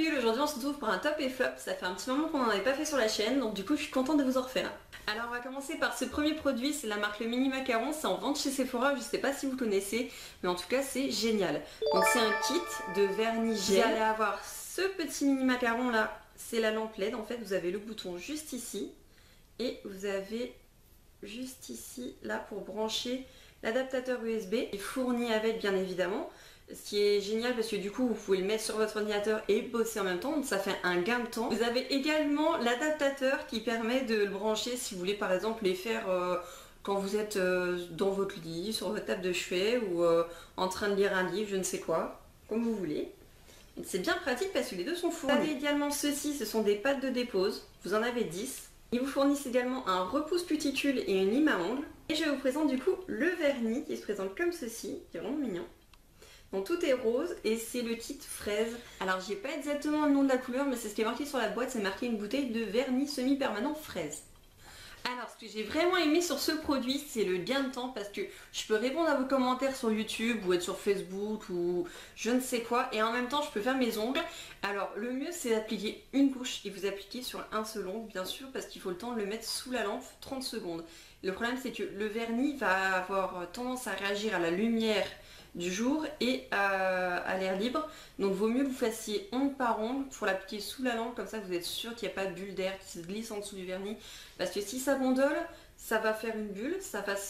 Bulle, aujourd'hui on se retrouve pour un top et flop. Ça fait un petit moment qu'on n'en avait pas fait sur la chaîne, donc du coup je suis contente de vous en refaire. Alors on va commencer par ce premier produit, c'est la marque Le Mini Macaron, c'est en vente chez Sephora, je sais pas si vous connaissez, mais en tout cas c'est génial. Donc c'est un kit de vernis gel. Vous allez avoir ce petit mini macaron là, c'est la lampe LED, en fait vous avez le bouton juste ici, et vous avez juste ici là pour brancher l'adaptateur USB, est fourni avec bien évidemment. Ce qui est génial parce que du coup vous pouvez le mettre sur votre ordinateur et bosser en même temps, donc ça fait un gain de temps. Vous avez également l'adaptateur qui permet de le brancher si vous voulez par exemple les faire quand vous êtes dans votre lit, sur votre table de chevet ou en train de lire un livre, je ne sais quoi, comme vous voulez. C'est bien pratique parce que les deux sont fournis. Vous avez également ceci, ce sont des pâtes de dépose, vous en avez 10. Ils vous fournissent également un repousse cuticule et une lime à ongles. Et je vous présente du coup le vernis qui se présente comme ceci, qui est vraiment mignon. Donc tout est rose et c'est le kit fraise. Alors j'ai pas exactement le nom de la couleur mais c'est ce qui est marqué sur la boîte, c'est marqué une bouteille de vernis semi-permanent fraise. Alors ce que j'ai vraiment aimé sur ce produit c'est le gain de temps parce que je peux répondre à vos commentaires sur YouTube ou être sur Facebook ou je ne sais quoi et en même temps je peux faire mes ongles. Alors le mieux c'est d'appliquer une couche et vous appliquez sur un seul ongle bien sûr parce qu'il faut le temps de le mettre sous la lampe 30 secondes. Le problème c'est que le vernis va avoir tendance à réagir à la lumière du jour et à l'air libre, donc vaut mieux que vous fassiez ongle par ongle pour l'appliquer sous la lampe, comme ça vous êtes sûr qu'il n'y a pas de bulle d'air qui se glisse en dessous du vernis, parce que si ça gondole ça va faire une bulle, ça va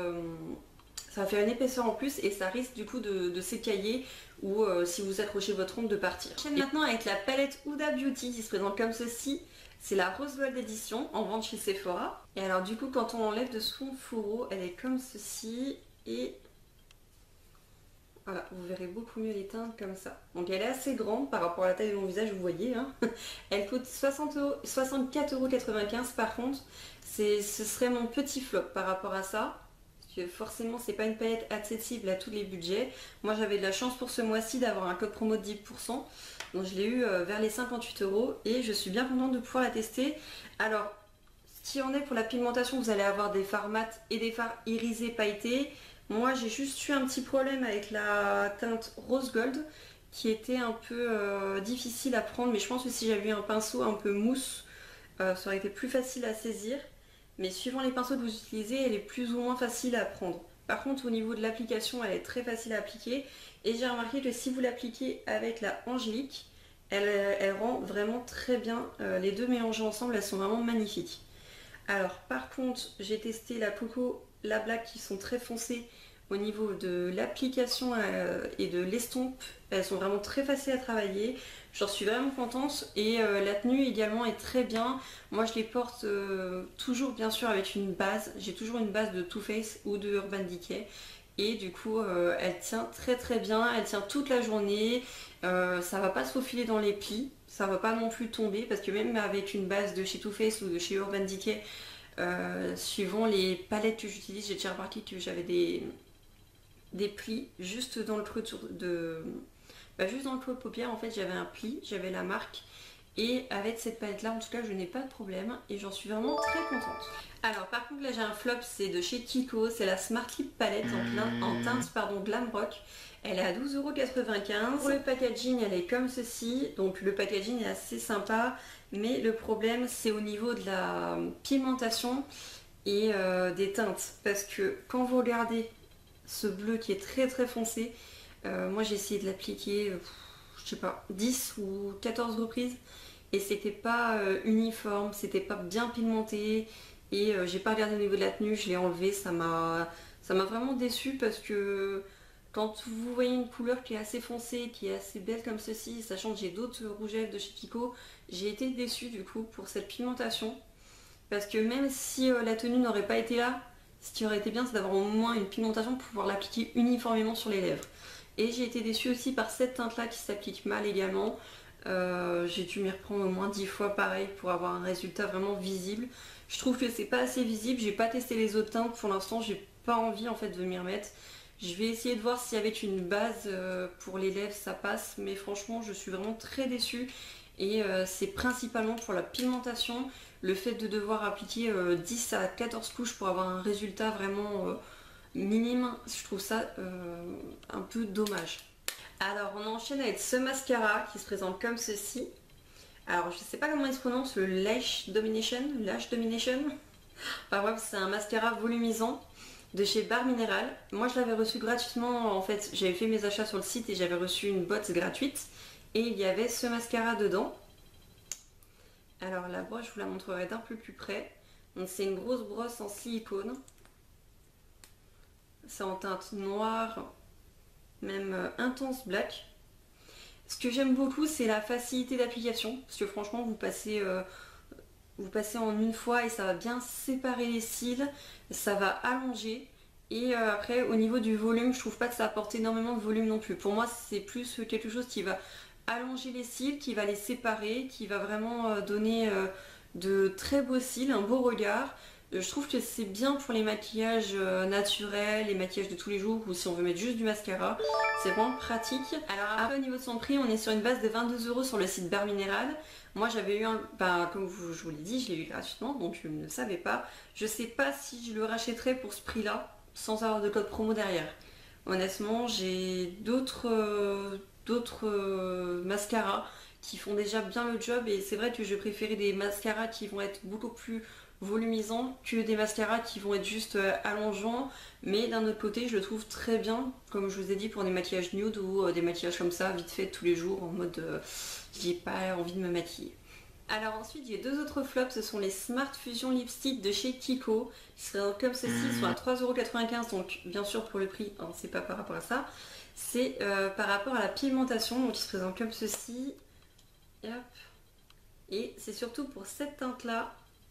faire une épaisseur en plus et ça risque du coup de s'écailler ou si vous accrochez votre ongle de partir. J'enchaîne maintenant avec la palette Huda Beauty qui se présente comme ceci. C'est la Rose Gold Edition en vente chez Sephora. Et alors du coup quand on l'enlève de son fourreau elle est comme ceci et voilà, vous verrez beaucoup mieux les teintes comme ça. Donc elle est assez grande par rapport à la taille de mon visage, vous voyez. Hein. Elle coûte 64,95 € par contre. Ce serait mon petit flop par rapport à ça. Parce que forcément, c'est pas une palette accessible à tous les budgets. Moi, j'avais de la chance pour ce mois-ci d'avoir un code promo de 10%. Donc je l'ai eu vers les 58 € et je suis bien contente de pouvoir la tester. Alors, ce qui en est pour la pigmentation, vous allez avoir des fards mat et des fards irisés pailletés. Moi j'ai juste eu un petit problème avec la teinte Rose Gold qui était un peu difficile à prendre, mais je pense que si j'avais eu un pinceau un peu mousse ça aurait été plus facile à saisir, mais suivant les pinceaux que vous utilisez elle est plus ou moins facile à prendre. Par contre au niveau de l'application elle est très facile à appliquer et j'ai remarqué que si vous l'appliquez avec la Angélique elle rend vraiment très bien, les deux mélangées ensemble elles sont vraiment magnifiques. Alors par contre j'ai testé la Coco, la Black qui sont très foncées au niveau de l'application et de l'estompe. Elles sont vraiment très faciles à travailler, j'en suis vraiment contente et la tenue également est très bien. Moi je les porte toujours bien sûr avec une base, j'ai toujours une base de Too Faced ou de Urban Decay et du coup elle tient très bien, elle tient toute la journée, ça va pas se faufiler dans les plis, ça va pas non plus tomber parce que même avec une base de chez Too Faced ou de chez Urban Decay, suivant les palettes que j'utilise, j'ai déjà remarqué que j'avais des plis juste dans le creux juste dans le creux de paupière. En fait j'avais un pli, j'avais la marque et avec cette palette là en tout cas je n'ai pas de problème et j'en suis vraiment très contente. Alors par contre là j'ai un flop, c'est de chez Kiko, c'est la Smart Lip Palette en teinte Glam Rock. Elle est à 12,95 €. Pour le packaging elle est comme ceci, donc le packaging est assez sympa, mais le problème c'est au niveau de la pigmentation et des teintes, parce que quand vous regardez ce bleu qui est très foncé, moi j'ai essayé de l'appliquer, je sais pas, 10 ou 14 reprises et c'était pas uniforme, c'était pas bien pigmenté et j'ai pas regardé au niveau de la tenue, je l'ai enlevé, ça m'a vraiment déçue parce que quand vous voyez une couleur qui est assez foncée, qui est assez belle comme ceci, sachant que j'ai d'autres rouges à lèvres de chez Kiko, j'ai été déçue du coup pour cette pigmentation. Parce que même si la tenue n'aurait pas été là, ce qui aurait été bien c'est d'avoir au moins une pigmentation pour pouvoir l'appliquer uniformément sur les lèvres. Et j'ai été déçue aussi par cette teinte là qui s'applique mal également. J'ai dû m'y reprendre au moins 10 fois pareil pour avoir un résultat vraiment visible. Je trouve que c'est pas assez visible, j'ai pas testé les autres teintes pour l'instant, j'ai pas envie en fait de m'y remettre. Je vais essayer de voir si avec une base pour les lèvres ça passe, mais franchement je suis vraiment très déçue et c'est principalement pour la pigmentation, le fait de devoir appliquer 10 à 14 couches pour avoir un résultat vraiment minime, je trouve ça un peu dommage. Alors on enchaîne avec ce mascara qui se présente comme ceci. Alors je sais pas comment il se prononce, le Lash Domination, Enfin bref, c'est un mascara volumisant de chez Barre Minéral. Moi je l'avais reçu gratuitement, en fait j'avais fait mes achats sur le site et j'avais reçu une boîte gratuite. Et il y avait ce mascara dedans. Alors la brosse je vous la montrerai d'un peu plus près. Donc c'est une grosse brosse en silicone. C'est en teinte noire, même intense black. Ce que j'aime beaucoup c'est la facilité d'application. Parce que franchement vous passez en une fois et ça va bien séparer les cils. Ça va allonger. Et après au niveau du volume je trouve pas que ça apporte énormément de volume non plus. Pour moi c'est plus quelque chose qui va allonger les cils, qui va les séparer, qui va vraiment donner de très beaux cils, un beau regard. Je trouve que c'est bien pour les maquillages naturels, les maquillages de tous les jours ou si on veut mettre juste du mascara, c'est vraiment pratique. Alors après au niveau de son prix, on est sur une base de 22 € sur le site Barre Minéral. Moi j'avais eu comme je vous l'ai dit, je l'ai eu gratuitement donc je ne savais pas. Je sais pas si je le rachèterais pour ce prix là sans avoir de code promo derrière. Honnêtement j'ai d'autres mascaras qui font déjà bien le job et c'est vrai que je préférais des mascaras qui vont être beaucoup plus volumisants que des mascaras qui vont être juste allongeants, mais d'un autre côté je le trouve très bien comme je vous ai dit pour des maquillages nude ou des maquillages comme ça vite fait tous les jours en mode j'ai pas envie de me maquiller. Alors ensuite j'ai deux autres flops, ce sont les Smart Fusion Lipstick de chez Kiko, qui seraient comme ceci, ils sont à 3,95 €, donc bien sûr pour le prix, hein, c'est pas par rapport à ça, c'est par rapport à la pigmentation, donc ils se présentent comme ceci, hop. Et c'est surtout pour cette teinte là,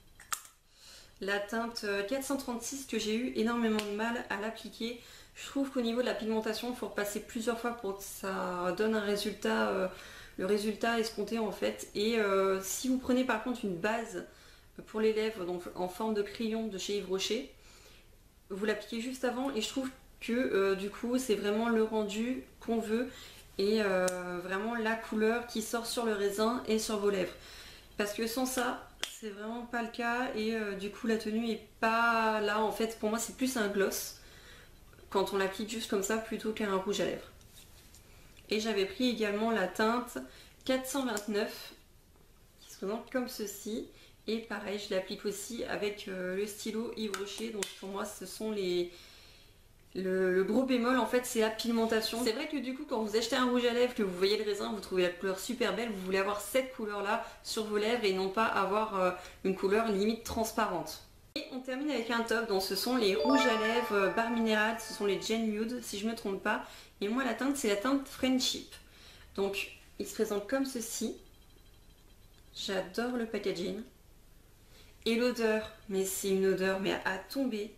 la teinte 436 que j'ai eu énormément de mal à l'appliquer. Je trouve qu'au niveau de la pigmentation il faut repasser plusieurs fois pour que ça donne un résultat, le résultat escompté en fait. Et si vous prenez par contre une base pour les lèvres donc en forme de crayon de chez Yves Rocher, vous l'appliquez juste avant et je trouve que du coup c'est vraiment le rendu qu'on veut et vraiment la couleur qui sort sur le raisin et sur vos lèvres. Parce que sans ça, c'est vraiment pas le cas et du coup la tenue est pas là. En fait pour moi c'est plus un gloss quand on l'applique juste comme ça plutôt qu'un rouge à lèvres. Et j'avais pris également la teinte 429 qui se présente comme ceci. Et pareil je l'applique aussi avec le stylo Yves Rocher. Donc pour moi ce sont le gros bémol en fait c'est la pigmentation. C'est vrai que du coup quand vous achetez un rouge à lèvres que vous voyez le raisin, vous trouvez la couleur super belle, vous voulez avoir cette couleur là sur vos lèvres et non pas avoir une couleur limite transparente. Et on termine avec un top, donc ce sont les rouges à lèvres Barre Minéral, ce sont les Gen Nude si je me trompe pas. Et moi la teinte c'est la teinte Friendship. Donc il se présente comme ceci. J'adore le packaging. Et l'odeur, mais c'est une odeur mais à tomber.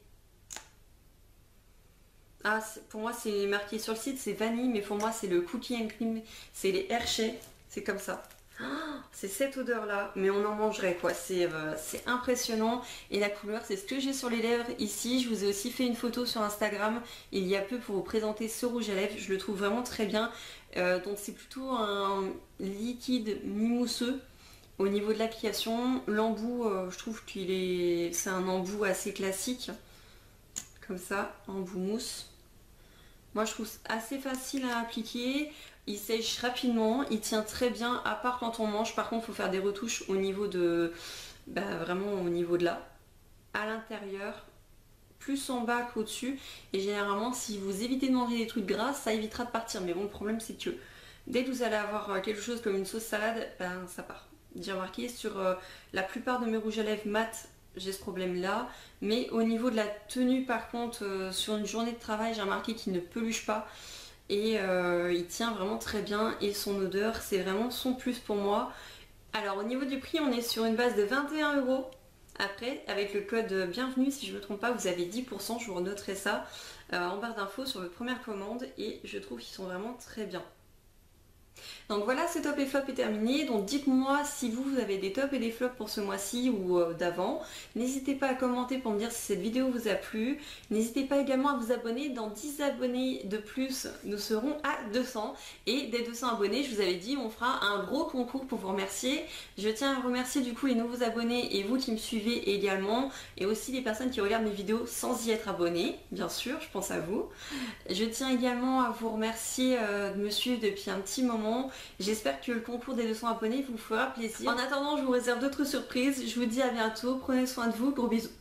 Ah, pour moi c'est marqué sur le site, c'est vanille, mais pour moi c'est le cookie and cream, c'est les Hershey, c'est comme ça. Oh, c'est cette odeur là, mais on en mangerait quoi, c'est impressionnant. Et la couleur c'est ce que j'ai sur les lèvres ici. Je vous ai aussi fait une photo sur Instagram il y a peu pour vous présenter ce rouge à lèvres, je le trouve vraiment très bien. Donc c'est plutôt un liquide mi-mousseux. Au niveau de l'application, l'embout, je trouve c'est un embout assez classique, comme ça, embout mousse. Moi je trouve assez facile à appliquer, il sèche rapidement, il tient très bien à part quand on mange. Par contre il faut faire des retouches au niveau de, vraiment au niveau de là, à l'intérieur, plus en bas qu'au-dessus. Et généralement si vous évitez de manger des trucs gras, ça évitera de partir. Mais bon le problème c'est que dès que vous allez avoir quelque chose comme une sauce salade, ça part. J'ai remarqué sur la plupart de mes rouges à lèvres mat, j'ai ce problème là, mais au niveau de la tenue par contre sur une journée de travail j'ai remarqué qu'il ne peluche pas et il tient vraiment très bien et son odeur c'est vraiment son plus pour moi. Alors au niveau du prix on est sur une base de 21 €. Après avec le code bienvenue si je ne me trompe pas vous avez 10%, je vous renoterai ça en barre d'infos sur votre première commande et je trouve qu'ils sont vraiment très bien. Donc voilà, ce top et flop est terminé. Donc dites-moi si vous avez des tops et des flops pour ce mois-ci ou d'avant. N'hésitez pas à commenter pour me dire si cette vidéo vous a plu. N'hésitez pas également à vous abonner. Dans 10 abonnés de plus, nous serons à 200. Et des 200 abonnés, je vous avais dit, on fera un gros concours pour vous remercier. Je tiens à remercier du coup les nouveaux abonnés et vous qui me suivez également. Et aussi les personnes qui regardent mes vidéos sans y être abonnés. Bien sûr, je pense à vous. Je tiens également à vous remercier de me suivre depuis un petit moment. J'espère que le concours des 200 abonnés vous fera plaisir. En attendant, je vous réserve d'autres surprises. Je vous dis à bientôt. Prenez soin de vous. Gros bisous.